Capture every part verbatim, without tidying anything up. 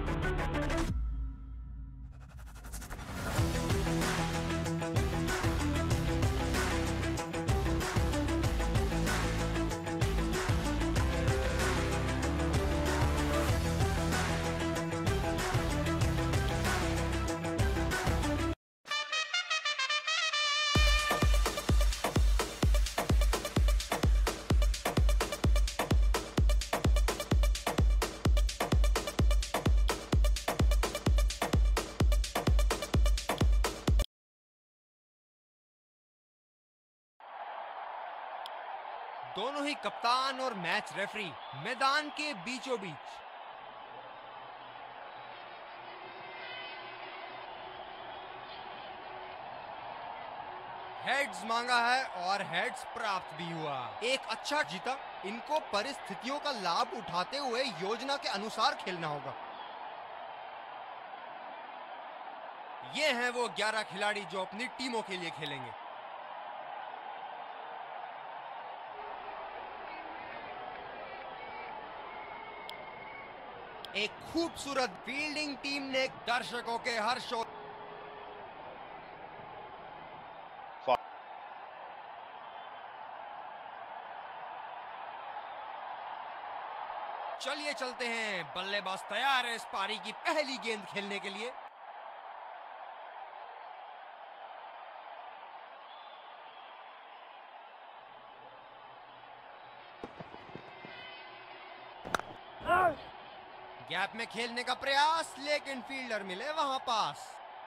दोनों ही कप्तान और मैच रेफरी मैदान के बीचों बीच। हेड्स मांगा है और हेड्स प्राप्त भी हुआ। एक अच्छा जीता। इनको परिस्थितियों का लाभ उठाते हुए योजना के अनुसार खेलना होगा। ये हैं वो ग्यारह खिलाड़ी जो अपनी टीमों के लिए खेलेंगे। एक खूबसूरत फील्डिंग टीम ने दर्शकों के हर्ष और चलिए चलते हैं। बल्लेबाज तैयार है इस पारी की पहली गेंद खेलने के लिए। गैप में खेलने का प्रयास, लेकिन फील्डर मिले वहां पास।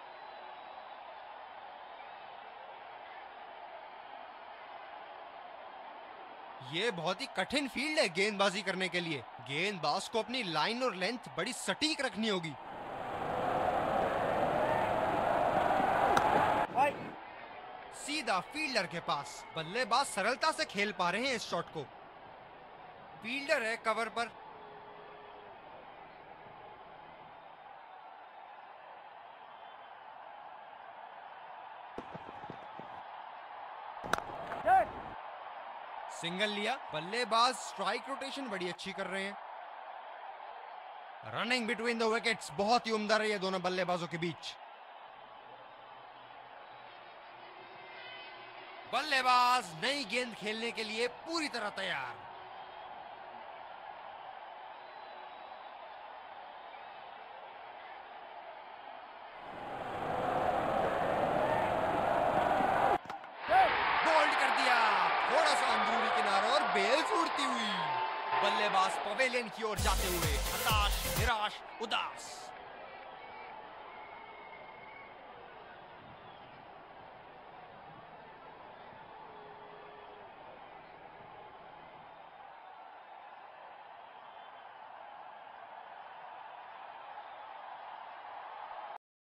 ये बहुत ही कठिन फील्ड है गेंदबाजी करने के लिए। गेंदबाज को अपनी लाइन और लेंथ बड़ी सटीक रखनी होगी। सीधा फील्डर के पास। बल्लेबाज सरलता से खेल पा रहे हैं इस शॉट को। फील्डर है कवर पर। सिंगल लिया। बल्लेबाज स्ट्राइक रोटेशन बड़ी अच्छी कर रहे हैं। रनिंग बिटवीन द विकेट्स बहुत ही उम्दा रही है दोनों बल्लेबाजों के बीच। बल्लेबाज नई गेंद खेलने के लिए पूरी तरह तैयार। बोल्ड कर दिया। थोड़ा सा अंदरूनी किनारा और बेल्स उड़ती हुई। बल्लेबाज पवेलियन की ओर जाते हुए हताश, निराश, उदास।